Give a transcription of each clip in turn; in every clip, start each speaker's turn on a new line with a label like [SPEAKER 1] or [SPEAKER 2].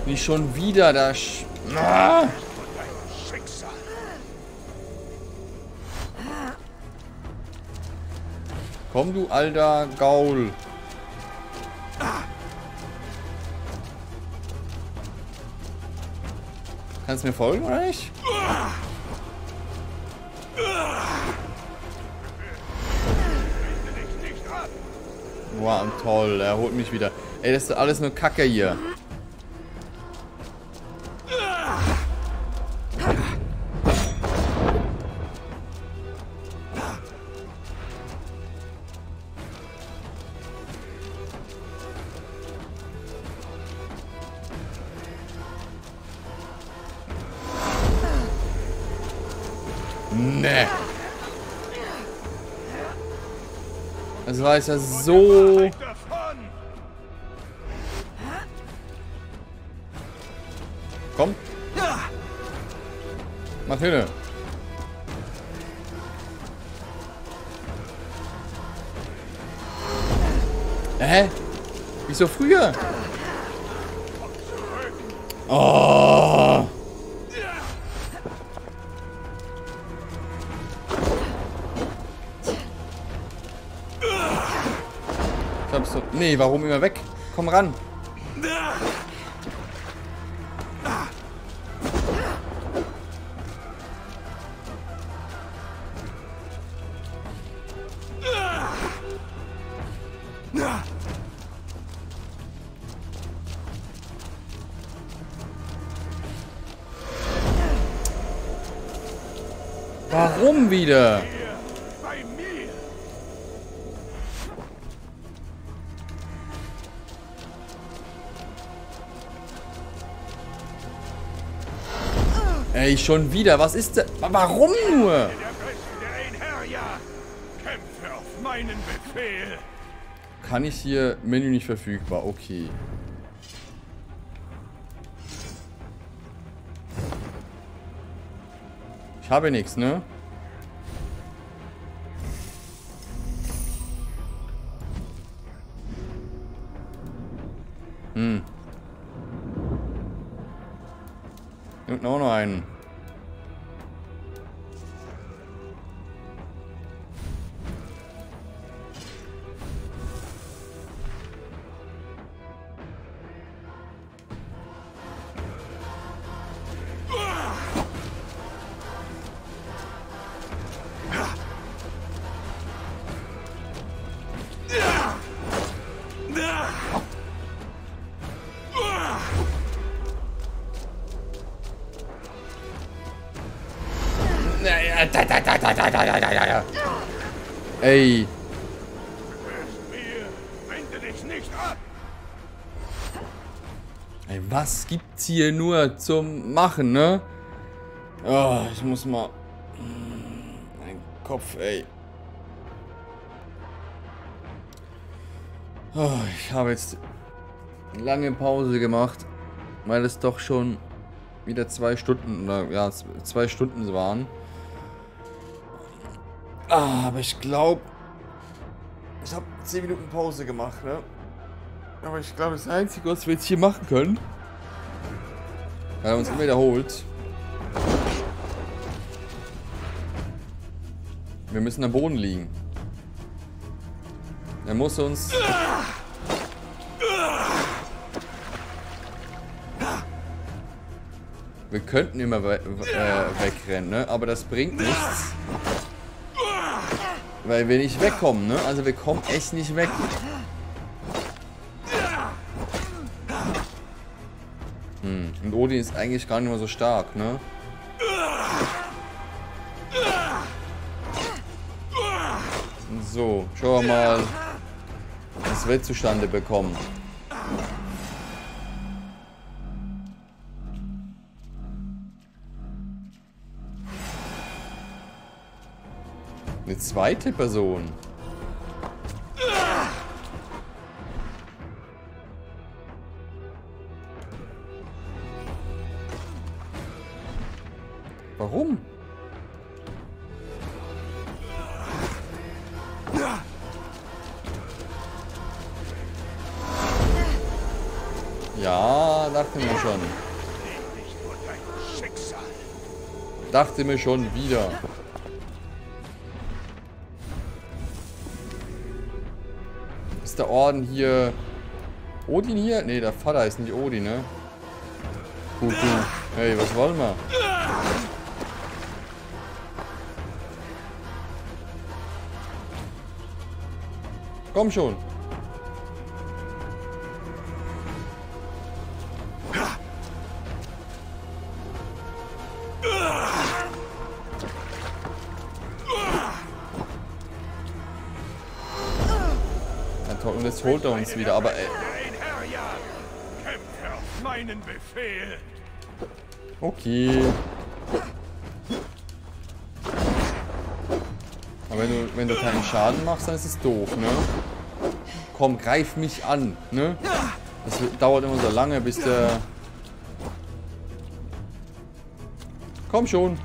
[SPEAKER 1] Nicht schon wieder das. Ah! Komm, du alter Gaul. Kannst du mir folgen, oder nicht? Wow, toll. Er holt mich wieder. Ey, das ist alles nur Kacke hier. Nee. Das war jetzt ja so... Komm. Mach hin. Hä? Wieso früher? Oh. Ich hab's so... Nee, warum immer weg? Komm ran. Warum wieder? Ey, schon wieder. Was ist denn? Warum nur? Kann ich hier... Menü nicht verfügbar. Okay. Ich habe nichts, ne? Nimmt auch noch einen. Ey. Ey, was gibt's hier nur zum Machen, ne? Oh, ich muss mal... Mein Kopf, ey. Oh, ich habe jetzt eine lange Pause gemacht, weil es doch schon wieder 2 Stunden, oder ja, 2 Stunden waren. Ah, aber ich glaube, ich habe 10 Minuten Pause gemacht, ne? Aber ich glaube, das Einzige, was wir jetzt hier machen können, weil er uns immer wiederholt, wir müssen am Boden liegen. Er muss uns... Wir könnten immer wegrennen, ne? Aber das bringt nichts. Weil wir nicht wegkommen, ne? Also wir kommen echt nicht weg. Und Odin ist eigentlich gar nicht mehr so stark, ne? So, schauen wir mal, was wir zustande bekommen. Eine zweite Person. Warum? Ja, dachte mir schon. Dachte mir schon wieder. Ist der Orden hier... Odin hier? Ne, der Vater ist nicht Odin, ne? Gut, du. Hey, was wollen wir? Komm schon. Und jetzt holt er uns wieder, aber ey. Okay. Aber wenn du keinen Schaden machst, dann ist es doof, ne? Komm, greif mich an, ne? Das dauert immer so lange, bis der... Komm schon.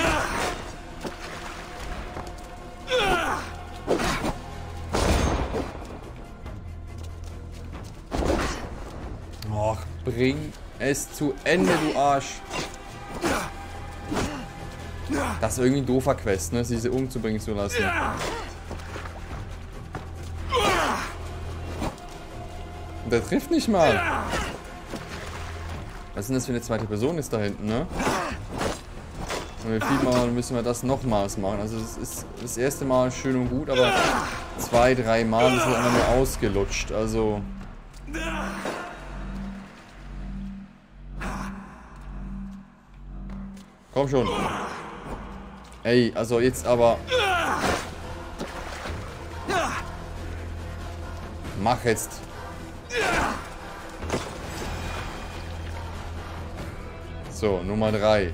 [SPEAKER 1] Och, bring es zu Ende, du Arsch. Das ist irgendwie ein doofer Quest, ne? Sie umzubringen zu lassen. Und der trifft nicht mal. Was ist denn das für eine zweite Person ist da hinten, ne? Und wir Mal müssen wir das nochmals machen. Also es ist das erste Mal schön und gut, aber 2, 3 Mal ist es einfach nur ausgelutscht. Also... Komm schon. Ey, also jetzt aber... Mach jetzt. So, Nummer 3.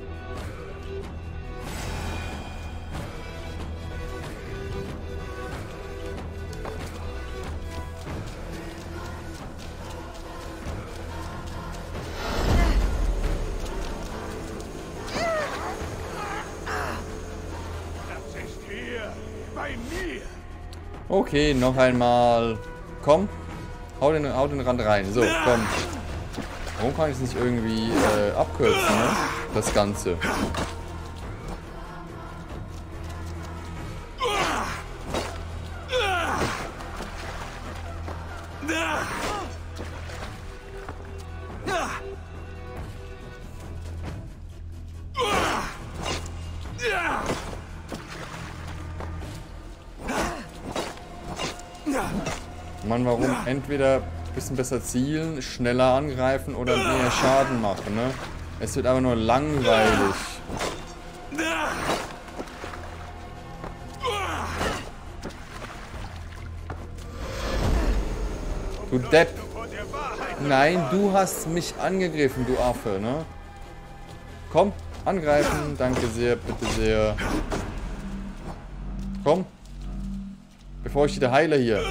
[SPEAKER 1] Okay, noch einmal. Komm. Hau den Rand rein. So, komm. Warum kann ich es nicht irgendwie abkürzen, ne? Das Ganze. Mann, warum entweder ein bisschen besser zielen, schneller angreifen oder mehr Schaden machen, ne? Es wird aber nur langweilig. Du Depp. Nein, du hast mich angegriffen, du Affe, ne? Komm, angreifen. Danke sehr, bitte sehr. Komm. Bevor ich wieder heile hier.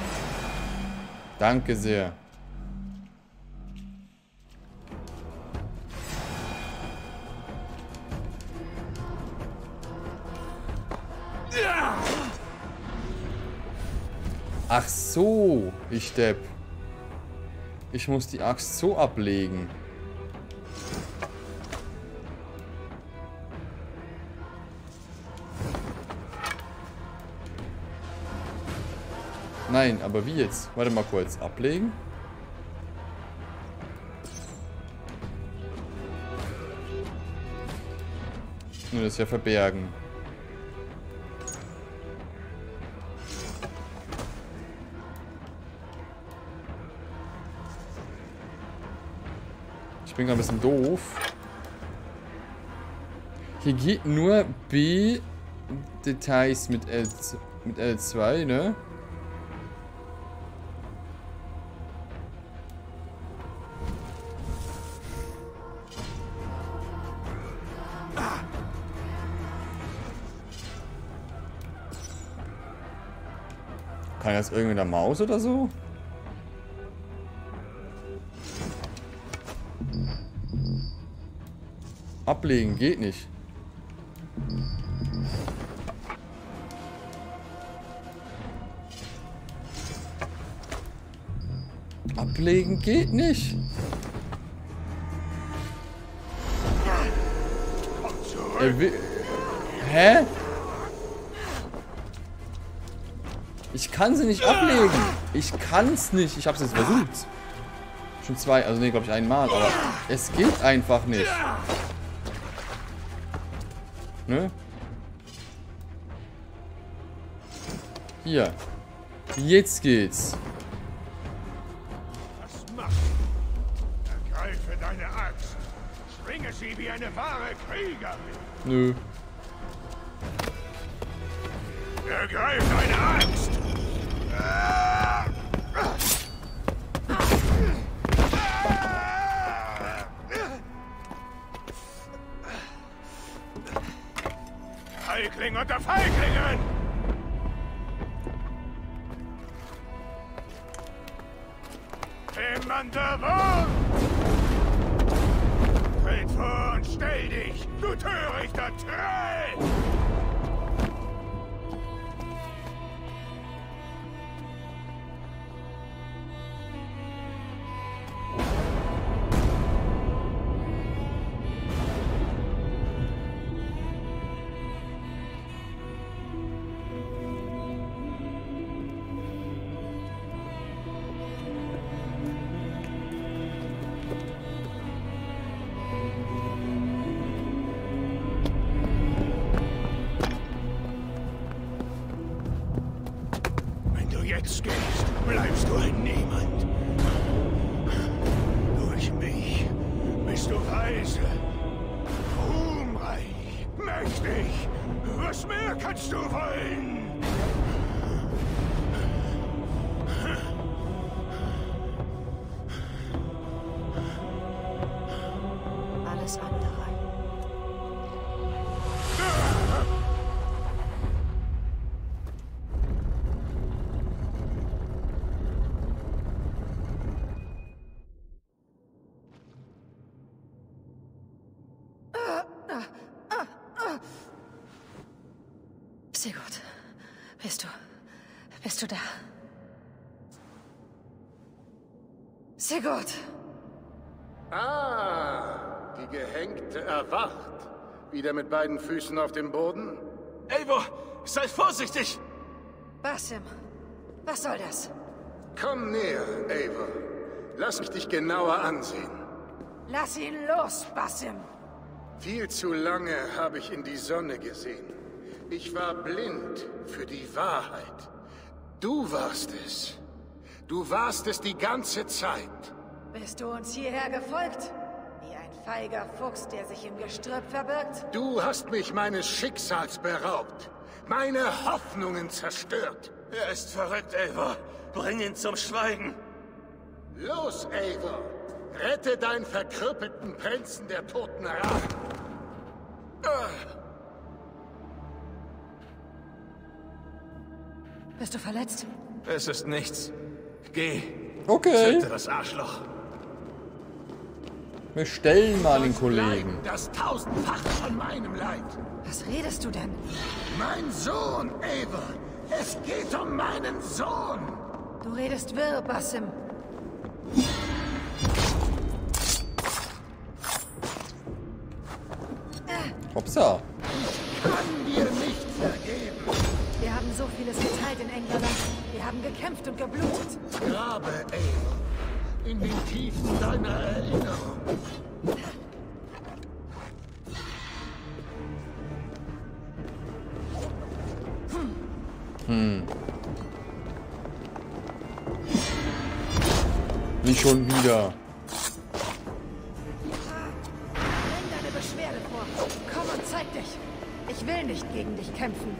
[SPEAKER 1] Danke sehr. Ach so, ich Depp. Ich muss die Axt so ablegen. Nein, aber wie jetzt? Warte mal kurz. Ablegen? Nur das ja verbergen. Ich bin gerade ein bisschen doof. Hier geht nur B Details mit L2, ne? Kann das irgendwie mit der Maus oder so? Ablegen geht nicht. Ablegen geht nicht. Hä? Ich kann sie nicht ablegen. Ich kann's nicht. Ich hab's jetzt versucht. Schon 2, also ne, glaube ich einmal, aber es geht einfach nicht. Ne? Hier. Jetzt geht's.
[SPEAKER 2] Was machst du? Ergreife deine Axt. Schwinge sie wie eine wahre Kriegerin.
[SPEAKER 1] Nö.
[SPEAKER 2] Ergreif deine Axt. Feigling unter Feiglingen! Immander Wurm! Tritt vor und stell dich, du törichter Trell! Jetzt gehst, bleibst du ein Niemand. Durch mich bist du weise, ruhmreich, mächtig. Was mehr kannst du wollen?
[SPEAKER 3] Alles andere. Sigurd, bist du da? Sigurd!
[SPEAKER 4] Ah, die Gehängte erwacht. Wieder mit beiden Füßen auf dem Boden?
[SPEAKER 2] Eivor, sei vorsichtig!
[SPEAKER 3] Basim, was soll das?
[SPEAKER 4] Komm näher, Eivor. Lass mich dich genauer ansehen.
[SPEAKER 3] Lass ihn los, Basim!
[SPEAKER 4] Viel zu lange habe ich in die Sonne gesehen. Ich war blind für die Wahrheit. Du warst es. Du warst es die ganze Zeit.
[SPEAKER 3] Bist du uns hierher gefolgt? Wie ein feiger Fuchs, der sich im Gestrüpp verbirgt?
[SPEAKER 4] Du hast mich meines Schicksals beraubt. Meine Hoffnungen zerstört.
[SPEAKER 2] Er ist verrückt, Eivor. Bring ihn zum Schweigen.
[SPEAKER 4] Los, Eivor. Rette deinen verkrüppelten Prinzen der Toten Rachen.
[SPEAKER 3] Bist du verletzt?
[SPEAKER 2] Es ist nichts. Geh.
[SPEAKER 1] Okay.
[SPEAKER 2] Töte das Arschloch.
[SPEAKER 1] Wir stellen mal den Kollegen.
[SPEAKER 4] Das tausendfache von meinem Leid.
[SPEAKER 3] Was redest du denn?
[SPEAKER 4] Mein Sohn, Eivor. Es geht um meinen Sohn.
[SPEAKER 3] Du redest wirr, Basim.
[SPEAKER 1] Hopsa.
[SPEAKER 4] Kann dir nicht vergeben.
[SPEAKER 3] Wir haben so vieles geteilt in England. Wir haben gekämpft und geblutet.
[SPEAKER 4] Grabe, Eivor. In den Tiefen deiner Erinnerung.
[SPEAKER 1] Nicht schon wieder.
[SPEAKER 3] Bring deine Beschwerde vor. Komm und zeig dich. Ich will nicht gegen dich kämpfen.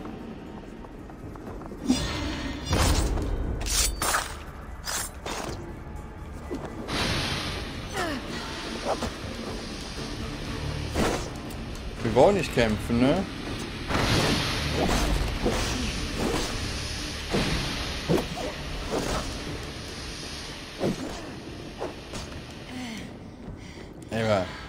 [SPEAKER 1] Wir wollen nicht kämpfen, ne? Ey,